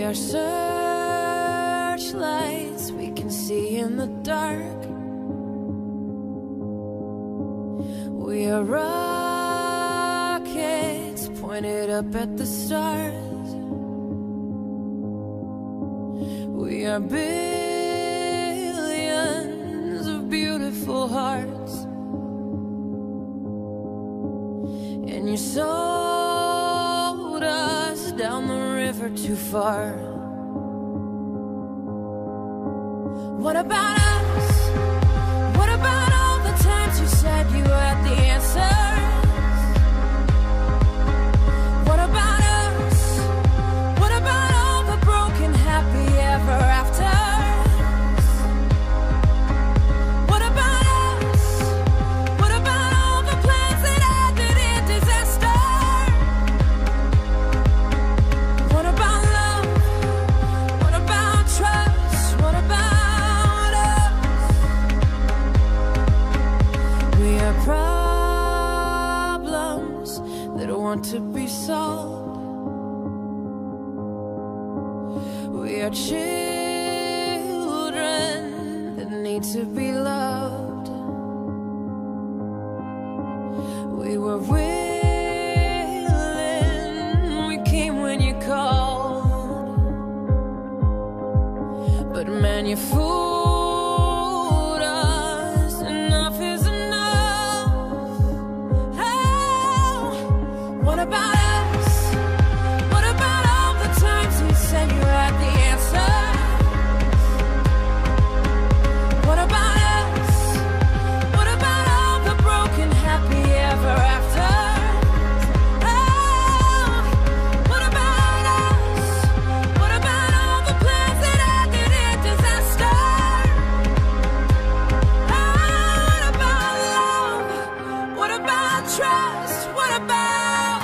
are searchlights we can see in the dark. We are rockets pointed up at the stars. We are billions of beautiful hearts. And you sold us down the river too far. What about us? What about all the times you said you had the answers? What about us? What about all the broken happy ever afters? What about us? What about all the plans that ended in disaster? What about love? What about trust? What about us? We are problems that want to be solved. We are children that need to be loved. We were willing, we came when you called. But man, you fooled us. Enough is enough. Oh, what about us? What about all the times you said you had the answer? What about us? What about all the broken happy ever after? Oh, what about us? What about all the plans that ended in disaster? Oh, what about love? What about trust? What about us?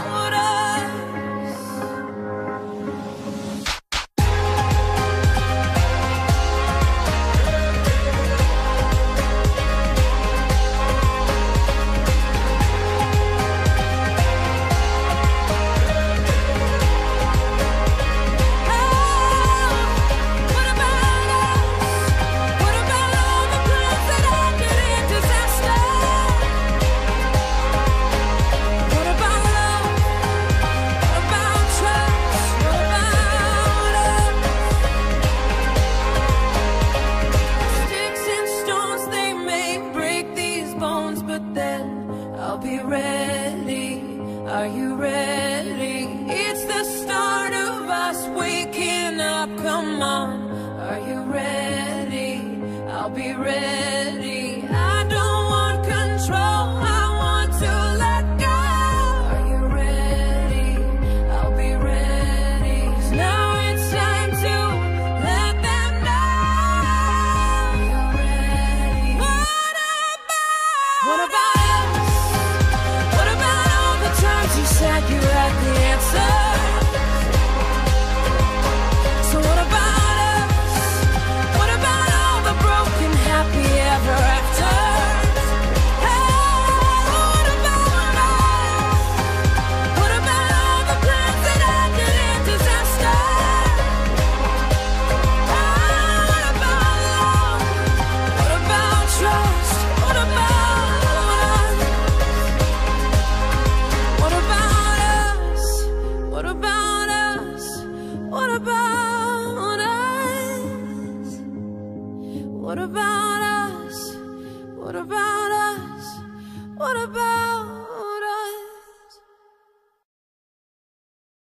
What about us? What about all the plans that ended in disaster? What about love? What about trust? What about us? Sticks and stones, they may break these bones, but then I'll be ready. Are you ready? It's the start of us waking up. Come on, are you ready? I'll be ready. I don't want control, I want to let go. Are you ready? I'll be ready. 'Cause now it's time to let them know. You're ready. What about us? What about all the times you said you had the answer? So what about us? What about all the broken happy ever after? What about us? What about all the plans that ended in disaster? What about love? What about trust? What about us? What about us? What about